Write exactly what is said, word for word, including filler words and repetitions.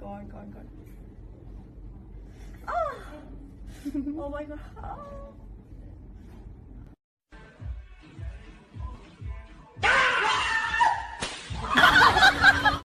Go on, go on, go on. Ah! Oh my god. Ah.